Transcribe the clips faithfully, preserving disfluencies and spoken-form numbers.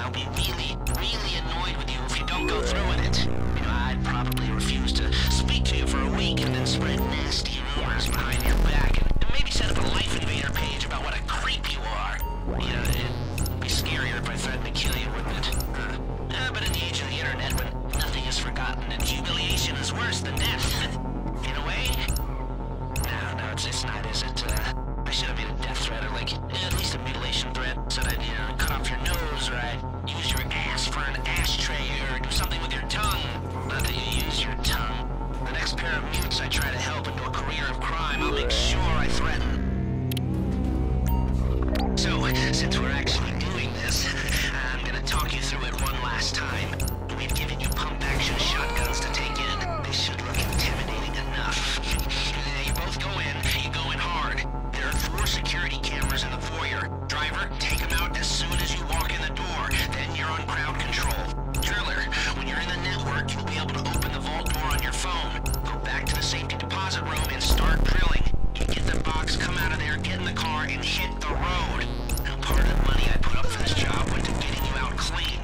I'll be really, really annoyed with you if you don't go through with it. You know, I'd probably refuse to speak to you for a week and then spread nasty rumors behind your back and, and maybe set up a Life Invader page about what a creep you are. You know, it'd be scarier if I threatened to kill you, wouldn't it? Uh, uh, but in the age of the internet, when nothing is forgotten and humiliation is worse than death, in a way? No, no, it's, it's not, is it? Uh, I should have made a death threat or, like, at least a mutilation threat. Said I'd, you know, cut off your nose, or I'd use your ass for an ashtray, or do something with your tongue. Not that you use your tongue. The next pair of mutes I try to help into a career of crime, I'll make sure I threaten. So, since we're actually doing this, I'm gonna talk you through it one last time. We've given you pump-action shotguns to take in. They should look intimidating enough. You both go in, you go in hard. There are four security cameras in the foyer. Driver, take them out as soon as you walk in the door. Then you're on crowd control. Driller, when you're in the network, you'll be able to open the vault door on your phone. Go back to the safety deposit room and start drilling. You get the box, come out of there, get in the car, and hit the road. Now, part of the money I put up for this job went to getting you out clean.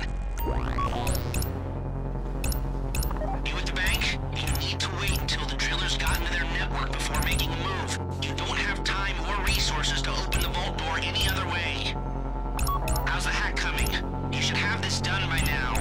You at the bank? You need to wait until the drillers got into their network before making a move. You don't have time or resources to open the vault door any other way. How's the hack coming? You should have this done by now.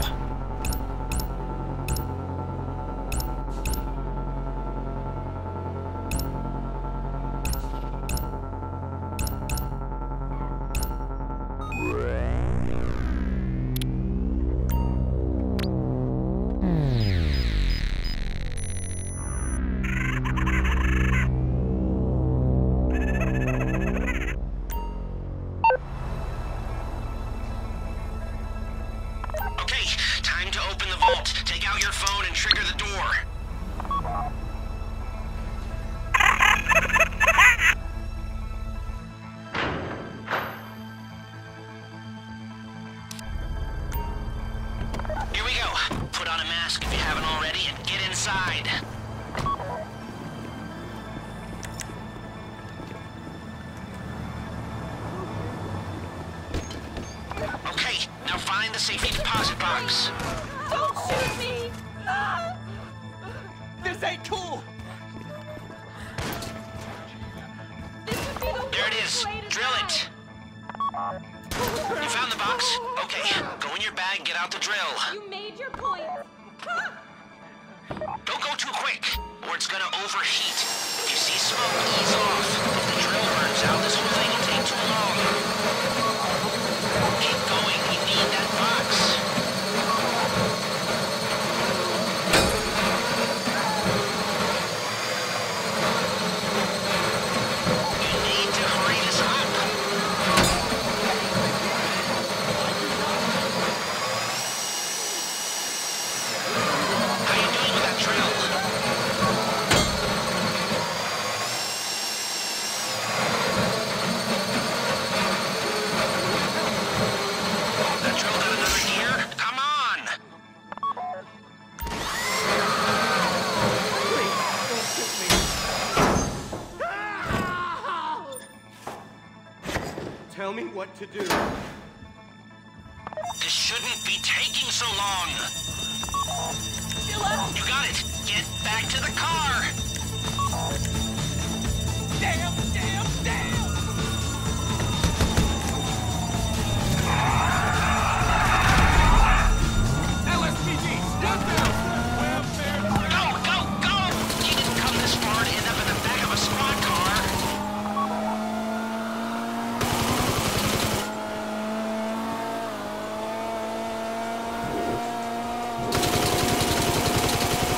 Take out your phone and trigger the door. Here we go. Put on a mask if you haven't already and get inside. Okay, now find the safety deposit box. Don't shoot me! Ah! This ain't cool! This would be the There it worst is. way to Drill die. it. You found the box? Okay, go in your bag and get out the drill. You made your point. Ah! Don't go too quick, or it's gonna overheat. If you see smoke, ease off. If the drill burns out, this whole thing will take too long. Keep going, we need that box. Tell me what to do. This shouldn't be taking so long. Chill out. You got it. Get back to the car. Damn, damn, damn! L S P D, step down! Go, go, go! You didn't come this far to end up in the back of a squad car.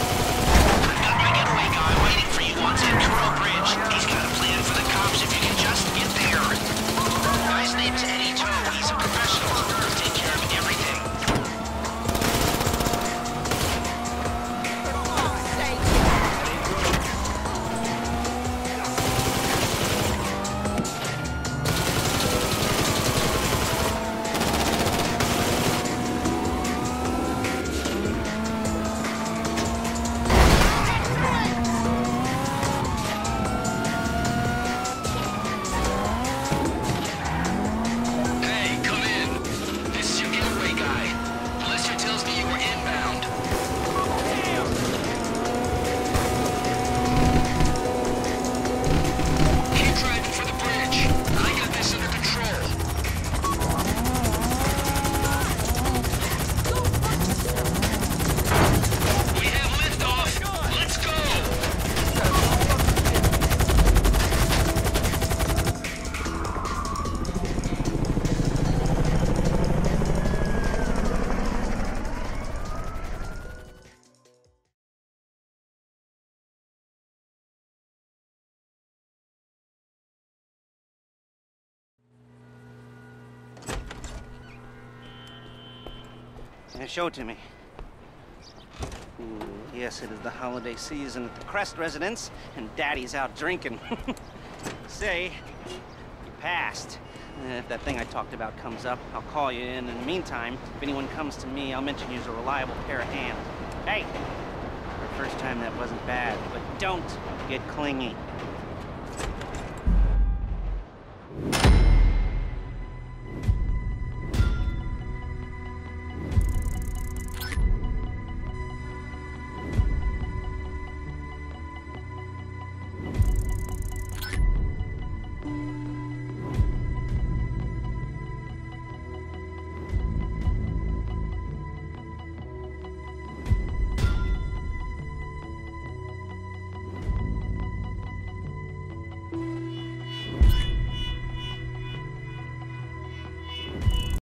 I've got my getaway guy waiting for you once at Truro Bridge. He's got a plan for the cops if you can just Yeah, show it to me. Yes, it is the holiday season at the Crest residence, and Daddy's out drinking. Say, you passed. Uh, if that thing I talked about comes up, I'll call you in. In the meantime, if anyone comes to me, I'll mention you as a reliable pair of hands. Hey! For the first time, that wasn't bad, but don't get clingy.